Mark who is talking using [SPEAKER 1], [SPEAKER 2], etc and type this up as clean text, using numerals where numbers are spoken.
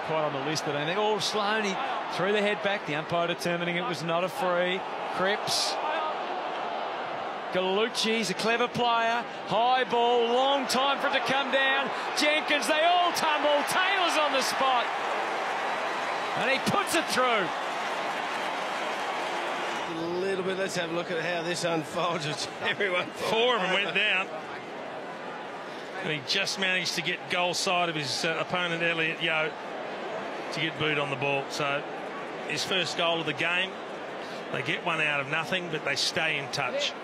[SPEAKER 1] quite on the list, but I think, oh, Sloan, he threw the head back. The umpire determining it was not a free. Cripps. Gallucci's a clever player. High ball, long time for it to come down. Jenkins, they all tumble. Taylor's on the spot. And he puts it through.
[SPEAKER 2] A little bit, let's have a look at how this unfolds. Everyone.
[SPEAKER 3] 4 of them went down. And he just managed to get goal side of his opponent, Elliot Yeo, to get booed on the ball. So his first goal of the game. They get one out of nothing, but they stay in touch.